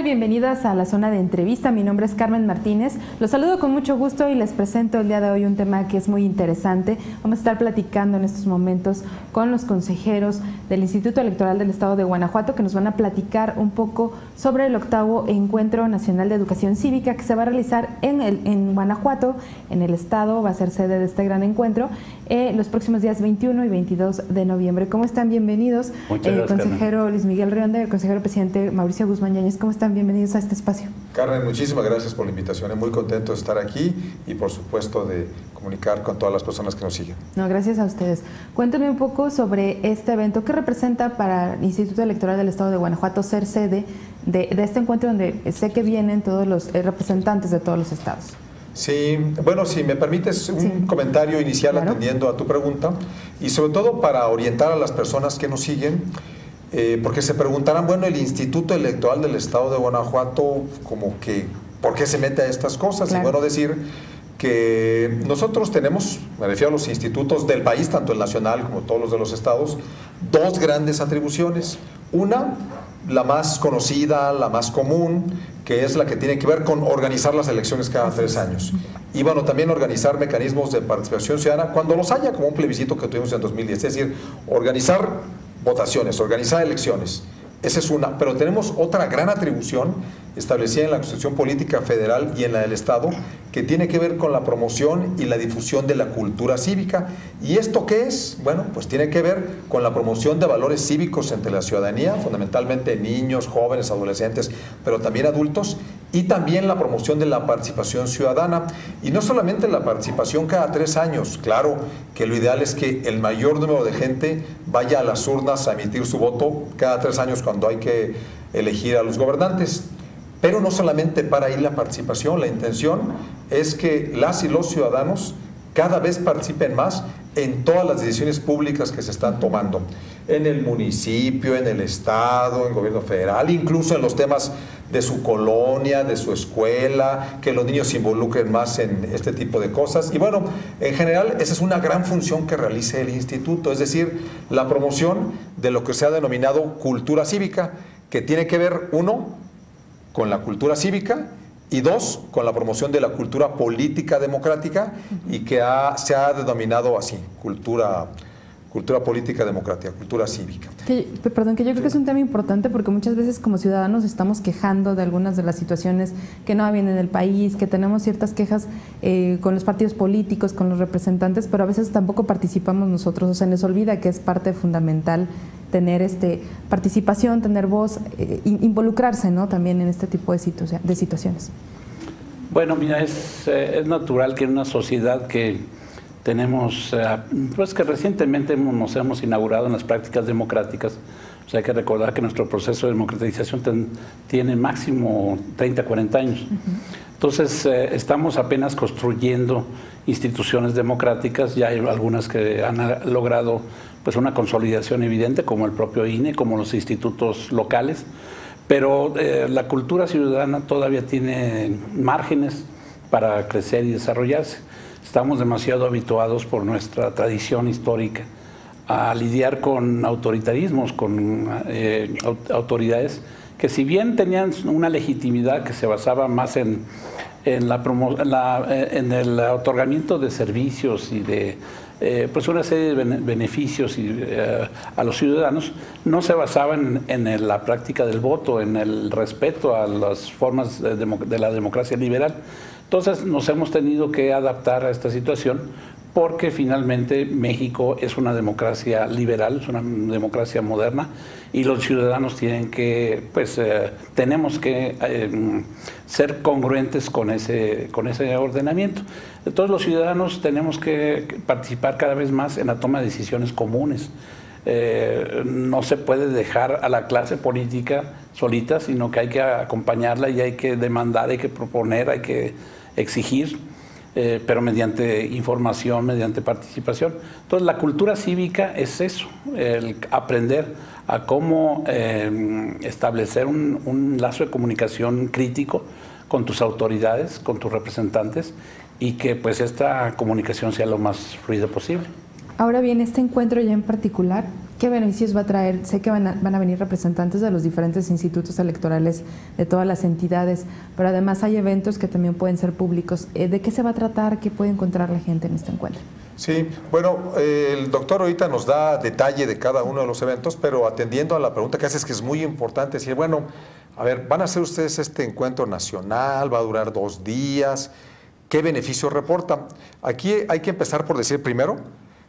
Bienvenidas a la zona de entrevista. Mi nombre es Carmen Martínez. Los saludo con mucho gusto y les presento el día de hoy un tema que es muy interesante. Vamos a estar platicando en estos momentos con los consejeros del Instituto Electoral del Estado de Guanajuato, que nos van a platicar un poco sobre el 8º Encuentro Nacional de Educación Cívica que se va a realizar en Guanajuato, en el estado. Va a ser sede de este gran encuentro los próximos días 21 y 22 de noviembre. ¿Cómo están? Bienvenidos. Muchas gracias, consejero Carmen. Luis Miguel Rionda y el consejero presidente Mauricio Guzmán Yáñez. ¿Cómo están? Bienvenidos a este espacio. Carmen, muchísimas gracias por la invitación. Muy contento de estar aquí y, por supuesto, de comunicar con todas las personas que nos siguen. No, gracias a ustedes. Cuéntenme un poco sobre este evento. ¿Qué representa para el Instituto Electoral del Estado de Guanajuato ser sede de este encuentro donde sé que vienen todos los representantes de todos los estados? Sí, bueno, si me permites un comentario inicial, claro, atendiendo a tu pregunta, y sobre todo para orientar a las personas que nos siguen, porque se preguntarán, bueno, el Instituto Electoral del Estado de Guanajuato, como que, ¿por qué se mete a estas cosas? Claro. Y bueno, decir que nosotros tenemos, me refiero a los institutos del país, tanto el nacional como todos los de los estados, dos grandes atribuciones. Una, la más conocida, la más común, que es la que tiene que ver con organizar las elecciones cada 3 años. Y bueno, también organizar mecanismos de participación ciudadana cuando los haya, como un plebiscito que tuvimos en 2010. Es decir, organizar votaciones, organizar elecciones. Esa es una, pero tenemos otra gran atribución establecida en la Constitución Política Federal y en la del Estado, que tiene que ver con la promoción y la difusión de la cultura cívica. ¿Y esto qué es? Bueno, pues tiene que ver con la promoción de valores cívicos entre la ciudadanía, fundamentalmente niños, jóvenes, adolescentes, pero también adultos, y también la promoción de la participación ciudadana. Y no solamente la participación cada 3 años, claro que lo ideal es que el mayor número de gente vaya a las urnas a emitir su voto cada 3 años cuando hay que elegir a los gobernantes. Pero no solamente para ahí la participación, la intención es que las y los ciudadanos cada vez participen más en todas las decisiones públicas que se están tomando, en el municipio, en el estado, en el gobierno federal, incluso en los temas de su colonia, de su escuela, que los niños se involucren más en este tipo de cosas. Y bueno, en general esa es una gran función que realiza el instituto, es decir, la promoción de lo que se ha denominado cultura cívica, que tiene que ver, uno, con la cultura cívica, y 2, con la promoción de la cultura política democrática, y que se ha denominado así, cultura política democrática, cultura cívica. Perdón, que yo creo que es un tema importante porque muchas veces como ciudadanos estamos quejando de algunas de las situaciones que no va bien en el país, que tenemos ciertas quejas con los partidos políticos, con los representantes, pero a veces tampoco participamos nosotros, o sea, nos olvida que es parte fundamental tener participación, tener voz, involucrarse, ¿no?, también en este tipo de situaciones. Bueno, mira, es natural que en una sociedad que tenemos, pues que recientemente nos hemos inaugurado en las prácticas democráticas, o sea, hay que recordar que nuestro proceso de democratización tiene máximo 30, 40 años. Entonces, estamos apenas construyendo instituciones democráticas, ya hay algunas que han logrado pues una consolidación evidente, como el propio INE, como los institutos locales, pero la cultura ciudadana todavía tiene márgenes para crecer y desarrollarse. Estamos demasiado habituados por nuestra tradición histórica a lidiar con autoritarismos, con autoridades que, si bien tenían una legitimidad que se basaba más en el otorgamiento de servicios y de pues una serie de beneficios a los ciudadanos, no se basaban en la práctica del voto, en el respeto a las formas de la democracia liberal. Entonces nos hemos tenido que adaptar a esta situación porque finalmente México es una democracia liberal, es una democracia moderna, y los ciudadanos tienen que, pues, tenemos que ser congruentes con ese ordenamiento. Entonces los ciudadanos tenemos que participar cada vez más en la toma de decisiones comunes. No se puede dejar a la clase política solita, sino que hay que acompañarla y hay que demandar, hay que proponer, hay que exigir, pero mediante información, mediante participación. Entonces la cultura cívica es eso, el aprender a cómo establecer un lazo de comunicación crítico con tus autoridades, con tus representantes, y que pues esta comunicación sea lo más fluida posible. Ahora bien, este encuentro ya en particular, ¿Qué beneficios va a traer? Sé que van a venir representantes de los diferentes institutos electorales de todas las entidades, pero además hay eventos que también pueden ser públicos. ¿De qué se va a tratar? ¿Qué puede encontrar la gente en este encuentro? Sí, bueno, el doctor ahorita nos da detalle de cada uno de los eventos, pero atendiendo a la pregunta que haces, que es muy importante, decir, bueno, a ver, ¿van a hacer ustedes este encuentro nacional? ¿Va a durar 2 días? ¿Qué beneficios reporta? Aquí hay que empezar por decir primero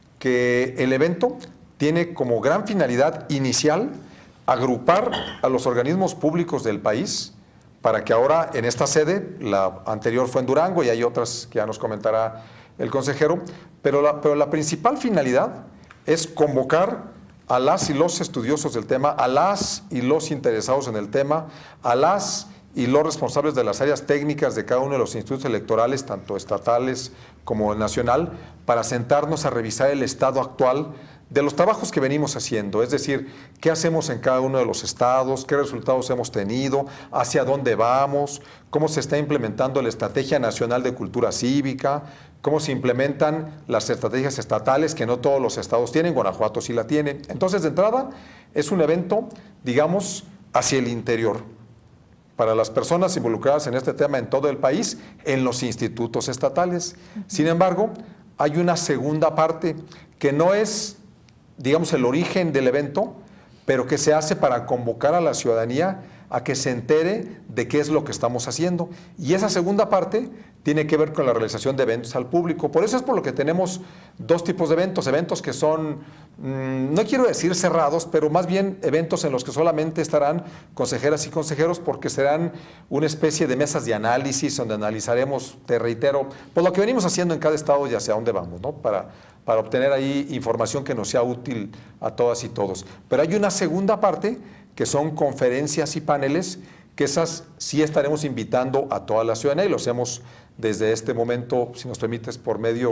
que el evento tiene como gran finalidad inicial agrupar a los organismos públicos del país para que ahora en esta sede, la anterior fue en Durango y hay otras que ya nos comentará el consejero, pero la principal finalidad es convocar a las y los estudiosos del tema, a las y los interesados en el tema, a las y los responsables de las áreas técnicas de cada uno de los institutos electorales, tanto estatales como el nacional, para sentarnos a revisar el estado actual de los trabajos que venimos haciendo, es decir, qué hacemos en cada uno de los estados, qué resultados hemos tenido, hacia dónde vamos, cómo se está implementando la Estrategia Nacional de Cultura Cívica, cómo se implementan las estrategias estatales, que no todos los estados tienen, Guanajuato sí la tiene. Entonces, de entrada, es un evento, digamos, hacia el interior, para las personas involucradas en este tema en todo el país, en los institutos estatales. Sin embargo, hay una segunda parte que no es, digamos, el origen del evento, pero que se hace para convocar a la ciudadanía a que se entere de qué es lo que estamos haciendo. Y esa segunda parte tiene que ver con la realización de eventos al público. Por eso es por lo que tenemos 2 tipos de eventos que son, no quiero decir cerrados, pero más bien eventos en los que solamente estarán consejeras y consejeros, porque serán una especie de mesas de análisis donde analizaremos, te reitero, pues lo que venimos haciendo en cada estado y hacia dónde vamos, ¿no? Para obtener ahí información que nos sea útil a todas y todos. Pero hay una segunda parte que son conferencias y paneles, que esas sí estaremos invitando a toda la ciudadanía y lo hacemos desde este momento, si nos permites, por medio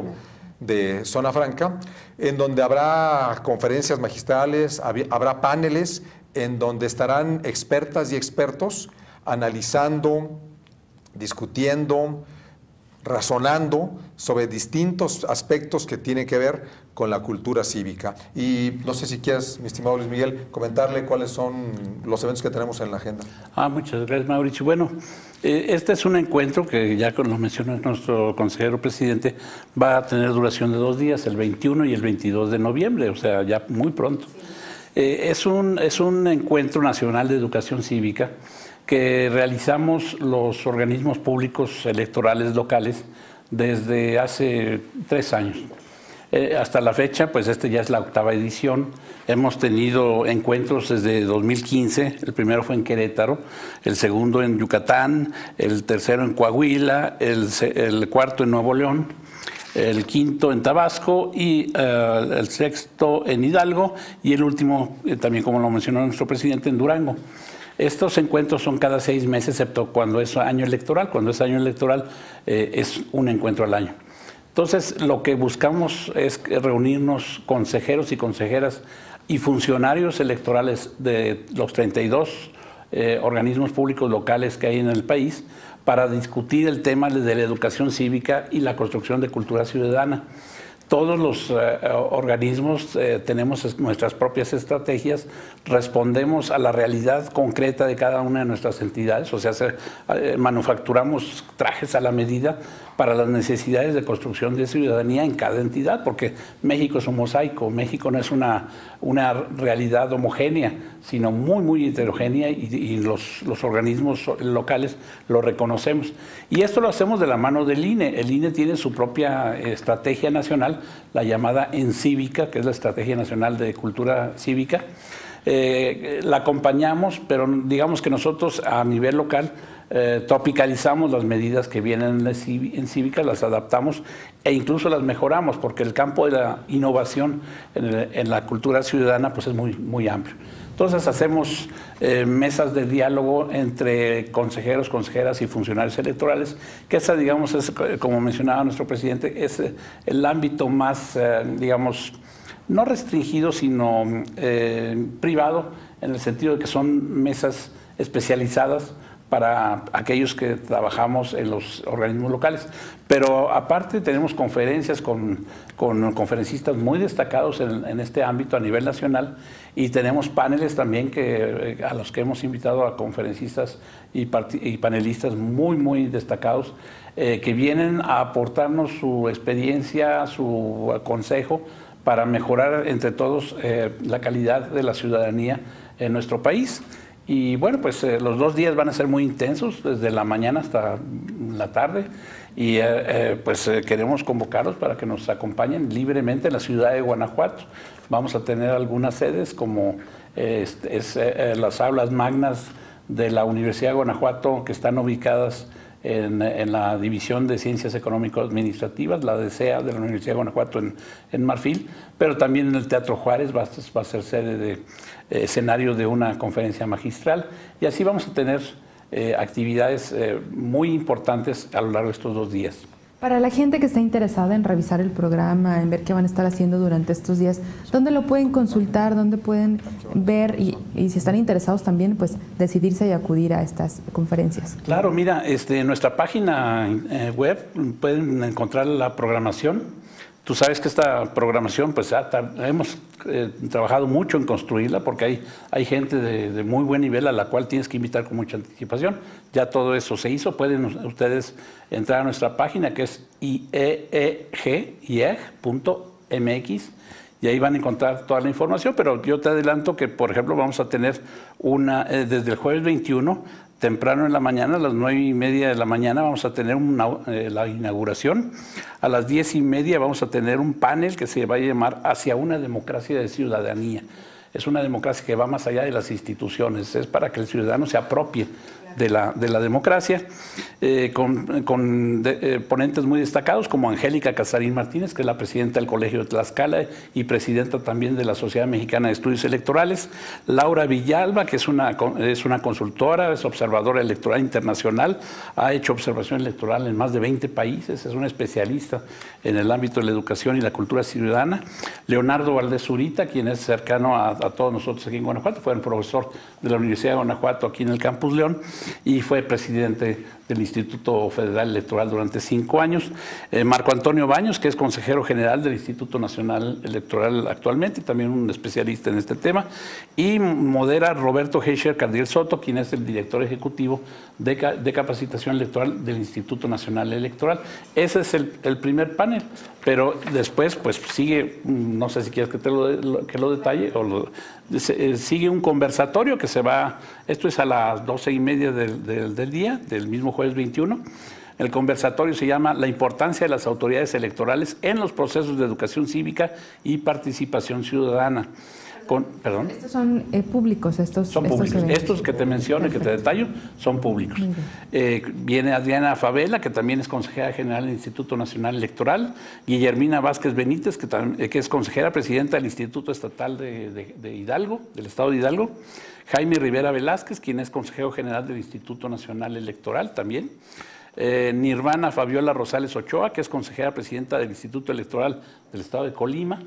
de Zona Franca, en donde habrá conferencias magistrales, habrá paneles en donde estarán expertas y expertos analizando, discutiendo, razonando sobre distintos aspectos que tienen que ver con la cultura cívica. Y no sé si quieres, mi estimado Luis Miguel, comentarle cuáles son los eventos que tenemos en la agenda. Muchas gracias, Mauricio. Bueno, este es un encuentro que ya lo mencionó nuestro consejero presidente, va a tener duración de 2 días, el 21 y el 22 de noviembre, o sea, ya muy pronto. Es un encuentro nacional de educación cívica que realizamos los organismos públicos electorales locales desde hace 3 años. Hasta la fecha, pues ya es la 8ª edición. Hemos tenido encuentros desde 2015, el primero fue en Querétaro, el segundo en Yucatán, el tercero en Coahuila, el cuarto en Nuevo León, el quinto en Tabasco y el sexto en Hidalgo y el último, también como lo mencionó nuestro presidente, en Durango. Estos encuentros son cada 6 meses, excepto cuando es año electoral. Cuando es año electoral es un encuentro al año. Entonces, lo que buscamos es reunirnos consejeros y consejeras y funcionarios electorales de los 32 organismos públicos locales que hay en el país para discutir el tema de la educación cívica y la construcción de cultura ciudadana. Todos los organismos tenemos nuestras propias estrategias, respondemos a la realidad concreta de cada una de nuestras entidades, o sea, manufacturamos trajes a la medida para las necesidades de construcción de ciudadanía en cada entidad, porque México es un mosaico, México no es una realidad homogénea, sino muy, muy heterogénea y los organismos locales lo reconocemos. Y esto lo hacemos de la mano del INE. El INE tiene su propia estrategia nacional, la llamada ENCívica, que es la Estrategia Nacional de Cultura Cívica. La acompañamos, pero digamos que nosotros a nivel local tropicalizamos las medidas que vienen en cívica, las adaptamos e incluso las mejoramos, porque el campo de la innovación en la cultura ciudadana pues es muy, muy amplio. Entonces hacemos mesas de diálogo entre consejeros, consejeras y funcionarios electorales, que esa, digamos, es, como mencionaba nuestro presidente, es el ámbito más, digamos, no restringido, sino privado, en el sentido de que son mesas especializadas para aquellos que trabajamos en los organismos locales. Pero aparte tenemos conferencias con conferencistas muy destacados en este ámbito a nivel nacional, y tenemos paneles también a los que hemos invitado a conferencistas y panelistas muy destacados que vienen a aportarnos su experiencia, su consejo para mejorar entre todos la calidad de la ciudadanía en nuestro país. Y bueno, pues los 2 días van a ser muy intensos, desde la mañana hasta la tarde, y queremos convocarlos para que nos acompañen libremente en la ciudad de Guanajuato. Vamos a tener algunas sedes como las aulas magnas de la Universidad de Guanajuato, que están ubicadas en la División de Ciencias Económico-Administrativas, la DCEA de la Universidad de Guanajuato en Marfil, pero también en el Teatro Juárez va a ser sede de escenario de una conferencia magistral, y así vamos a tener actividades muy importantes a lo largo de estos 2 días. Para la gente que está interesada en revisar el programa, en ver qué van a estar haciendo durante estos días, ¿dónde lo pueden consultar? ¿Dónde pueden ver? Y si están interesados también, pues decidirse y acudir a estas conferencias. Claro, mira, en nuestra página web pueden encontrar la programación. Tú sabes que esta programación, pues hemos trabajado mucho en construirla, porque hay gente de muy buen nivel a la cual tienes que invitar con mucha anticipación. Ya todo eso se hizo. Pueden ustedes entrar a nuestra página, que es ieg.mx, y ahí van a encontrar toda la información. Pero yo te adelanto que, por ejemplo, vamos a tener desde el jueves 21, temprano en la mañana, a las 9:30 de la mañana, vamos a tener la inauguración. A las 10:30 vamos a tener un panel que se va a llamar Hacia una democracia de ciudadanía. Es una democracia que va más allá de las instituciones, es para que el ciudadano se apropie de la democracia, con ponentes muy destacados como Angélica Casarín Martínez, que es la presidenta del Colegio de Tlaxcala y presidenta también de la Sociedad Mexicana de Estudios Electorales; Laura Villalba, que es una consultora, es observadora electoral internacional, ha hecho observación electoral en más de 20 países, es una especialista en el ámbito de la educación y la cultura ciudadana; Leonardo Valdés Zurita, quien es cercano a todos nosotros aquí en Guanajuato, fue un profesor de la Universidad de Guanajuato aquí en el Campus León, y fue presidente del Instituto Federal Electoral durante 5 años. Marco Antonio Baños, que es consejero general del Instituto Nacional Electoral actualmente, también un especialista en este tema. Y modera Roberto Heischer Cardiel Soto, quien es el director ejecutivo de capacitación electoral del Instituto Nacional Electoral. Ese es el primer panel, pero después pues sigue, no sé si quieres que lo detalle, sigue un conversatorio que esto es a las 12:30 del día, del mismo jueves 21. El conversatorio se llama La importancia de las autoridades electorales en los procesos de educación cívica y participación ciudadana. ¿Perdón? Estos son públicos, son públicos. Estos que te menciono y que te detallo son públicos. Viene Adriana Favela, que también es consejera general del Instituto Nacional Electoral; Guillermina Vázquez Benítez, que es consejera presidenta del Instituto Estatal de Hidalgo, del Estado de Hidalgo; Jaime Rivera Velázquez, quien es consejero general del Instituto Nacional Electoral también; Nirvana Fabiola Rosales Ochoa, que es consejera presidenta del Instituto Electoral del Estado de Colima;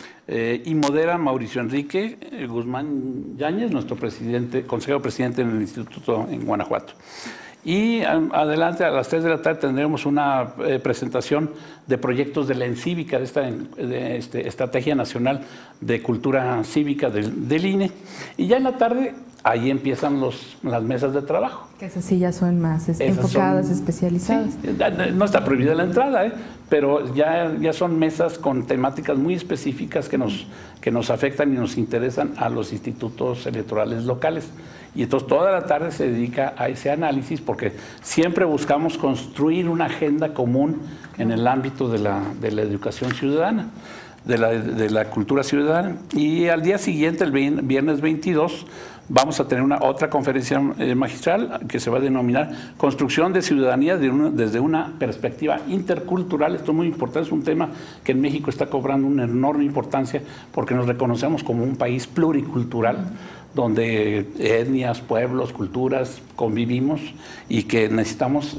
y modera Mauricio Enrique Guzmán Yáñez, nuestro consejero presidente en el Instituto en Guanajuato. Y adelante, a las 3 de la tarde, tendremos una presentación de proyectos de la ENCívica, de esta Estrategia Nacional de Cultura Cívica del INE. Y ya en la tarde, ahí empiezan las mesas de trabajo. Que esas sí ya son más enfocadas, especializadas. Sí, no está prohibida la entrada, pero ya son mesas con temáticas muy específicas que nos afectan y nos interesan a los institutos electorales locales. Y entonces toda la tarde se dedica a ese análisis, porque siempre buscamos construir una agenda común en el ámbito de la educación ciudadana, de la cultura ciudadana. Y al día siguiente, el viernes 22, vamos a tener otra conferencia magistral que se va a denominar Construcción de Ciudadanía desde una perspectiva intercultural. Esto es muy importante, es un tema que en México está cobrando una enorme importancia, porque nos reconocemos como un país pluricultural, donde etnias, pueblos, culturas convivimos, y que necesitamos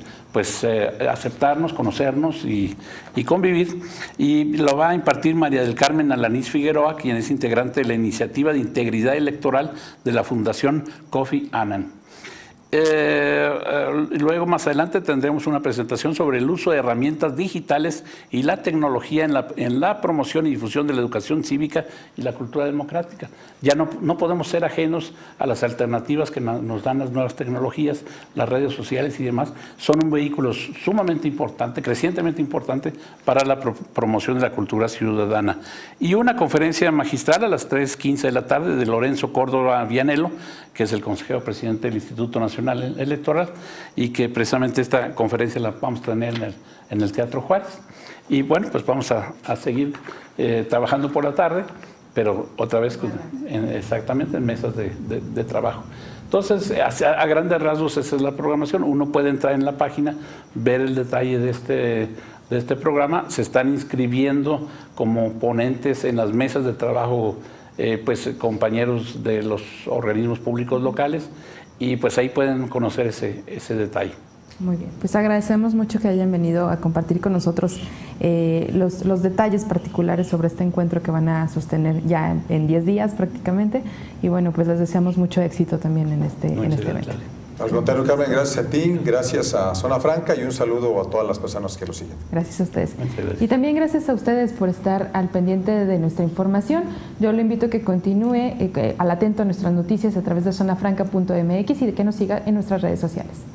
aceptarnos, conocernos y convivir. Y lo va a impartir María del Carmen Alanís Figueroa, quien es integrante de la Iniciativa de Integridad Electoral de la Fundación Kofi Annan. Luego, más adelante, tendremos una presentación sobre el uso de herramientas digitales y la tecnología en la promoción y difusión de la educación cívica y la cultura democrática. Ya no podemos ser ajenos a las alternativas que nos dan las nuevas tecnologías, las redes sociales y demás. Son un vehículo sumamente importante, crecientemente importante para la promoción de la cultura ciudadana. Y una conferencia magistral a las 3:15 de la tarde de Lorenzo Córdoba Vianello, que es el consejero presidente del Instituto Nacional Electoral, y que precisamente esta conferencia la vamos a tener en el Teatro Juárez. Y bueno, pues vamos a seguir trabajando por la tarde, pero otra vez exactamente en mesas de trabajo. Entonces, a grandes rasgos esa es la programación. Uno puede entrar en la página, ver el detalle de este programa. Se están inscribiendo como ponentes en las mesas de trabajo pues compañeros de los organismos públicos locales, y pues ahí pueden conocer ese detalle. Muy bien, pues agradecemos mucho que hayan venido a compartir con nosotros los detalles particulares sobre este encuentro que van a sostener ya en 10 días prácticamente, y bueno, pues les deseamos mucho éxito también en este evento. Al contrario, Carmen, gracias a ti, gracias a Zona Franca, y un saludo a todas las personas que lo siguen. Gracias a ustedes. Y también gracias a ustedes por estar al pendiente de nuestra información. Yo lo invito a que continúe al atento a nuestras noticias a través de zonafranca.mx y de que nos siga en nuestras redes sociales.